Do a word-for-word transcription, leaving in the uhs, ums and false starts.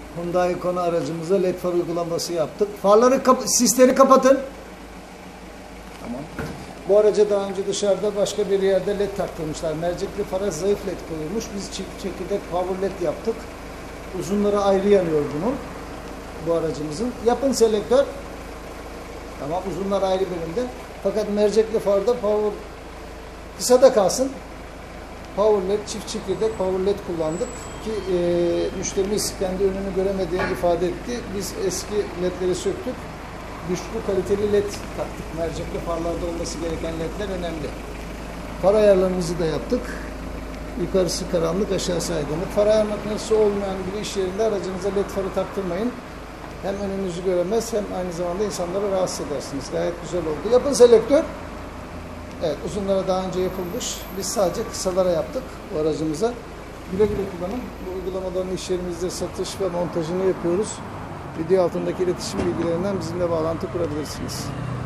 Hyundai Kona aracımıza led far uygulaması yaptık. Farları, kap sisleri kapatın. Tamam. Bu araca daha önce dışarıda başka bir yerde led taktırmışlar. Mercekli fara zayıf led koyulmuş. Biz çift çekirdek power led yaptık. Uzunları ayrı yanıyor bunun. Bu aracımızın. Yapın selektör. Tamam, uzunlar ayrı bölümde. Fakat mercekli farda power kısa da kalsın. Power led, çift çekirdek power led kullandık ki e, müşterimiz kendi önünü göremediğini ifade etti. Biz eski ledleri söktük. Güçlü, kaliteli led taktık. Mercekli farlarda olması gereken ledler önemli. Far ayarlarımızı da yaptık. Yukarısı karanlık, aşağısı aydınlık. Far ayar makinesi olmayan bir iş yerinde aracınıza led farı taktırmayın. Hem önünüzü göremez hem aynı zamanda insanları rahatsız edersiniz. Gayet güzel oldu. Yapın selektör. Evet, uzunlara daha önce yapılmış. Biz sadece kısalara yaptık bu aracımıza. Güle güle kullanın. Bu uygulamaların iş yerimizde satış ve montajını yapıyoruz. Video altındaki iletişim bilgilerinden bizimle bağlantı kurabilirsiniz.